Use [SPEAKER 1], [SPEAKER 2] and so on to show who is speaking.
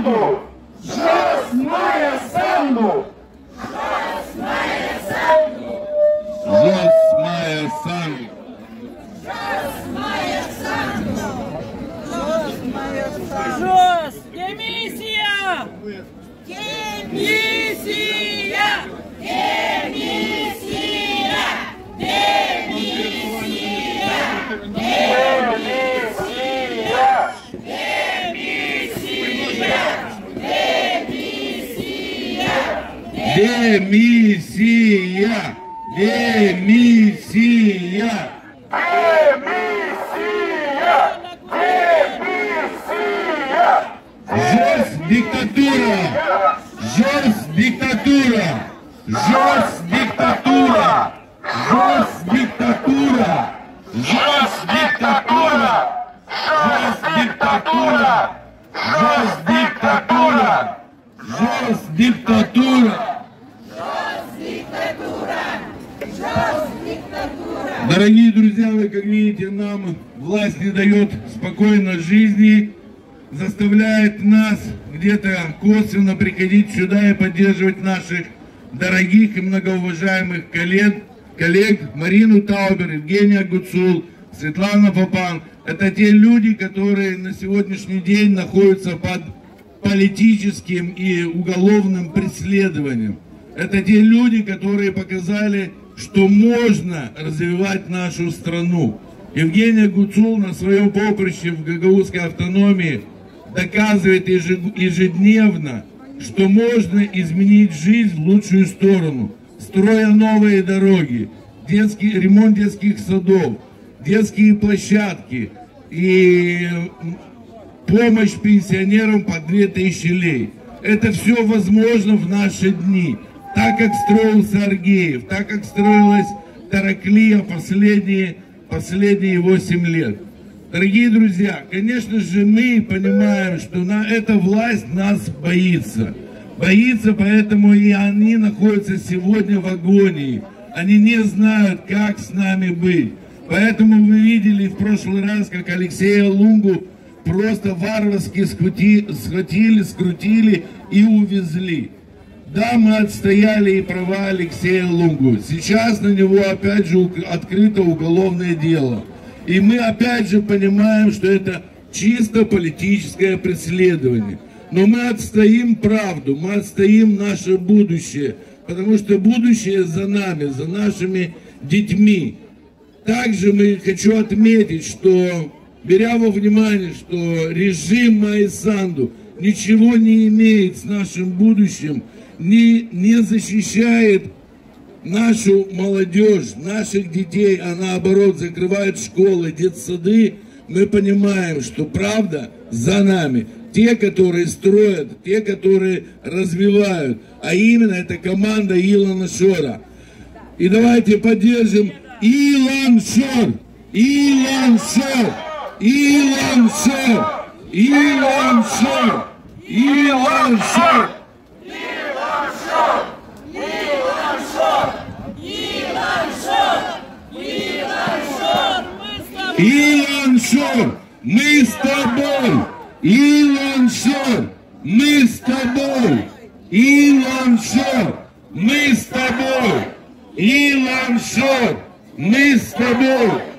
[SPEAKER 1] Sandu! Jas Maya Sandu!
[SPEAKER 2] Jas Maya Sandu!
[SPEAKER 3] Jas Maya Sandu!
[SPEAKER 2] Jas Maya Sandu!
[SPEAKER 4] Жос! Демиссия!
[SPEAKER 2] Демиссия! Демиссия! Демиссия!
[SPEAKER 3] Демиссия! Демиссия! Жесть диктатура! Жесть диктатура! Жесть диктатура! Жесть диктатура! Жесть диктатура! Жесть диктатура! Жесть диктатура! Жесть диктатура! Дорогие друзья, вы как видите, нам власть не дает спокойно жизни, заставляет нас где-то косвенно приходить сюда и поддерживать наших дорогих и многоуважаемых коллег Марину Таубер, Евгения Гуцул, Светлана Попан. Это те люди, которые на сегодняшний день находятся под политическим и уголовным преследованием. Это те люди, которые показали, что можно развивать нашу страну. Евгения Гуцул на своем поприще в гагаузской автономии доказывает ежедневно, что можно изменить жизнь в лучшую сторону, строя новые дороги, ремонт детских садов, детские площадки и помощь пенсионерам по 2000 лей. Это все возможно в наши дни. Так как строился Аргеев, так как строилась Тараклия последние 8 лет. Дорогие друзья, конечно же, мы понимаем, что эта власть нас боится. Боится, поэтому и они находятся сегодня в агонии. Они не знают, как с нами быть. Поэтому вы видели в прошлый раз, как Алексея Лунгу просто варварски схватили, скрутили и увезли. Да, мы отстояли и права Алексея Лунгу. Сейчас на него опять же открыто уголовное дело. И мы опять же понимаем, что это чисто политическое преследование. Но мы отстоим правду, мы отстоим наше будущее. Потому что будущее за нами, за нашими детьми. Также хочу отметить, что, беря во внимание, что режим Майи Санду ничего не имеет с нашим будущим, не защищает нашу молодежь, наших детей, а наоборот закрывает школы, детсады, мы понимаем, что правда за нами. Те, которые строят, те, которые развивают, а именно это команда Илона Шора. И давайте поддержим Илон Шор! Илон Шор! Илон Шор! Илон Шор! Илон Шор! Илон Шор, мы с тобой! Илон Шор, мы с тобой! Илон Шор, мы с тобой! Илон Шор, мы с тобой!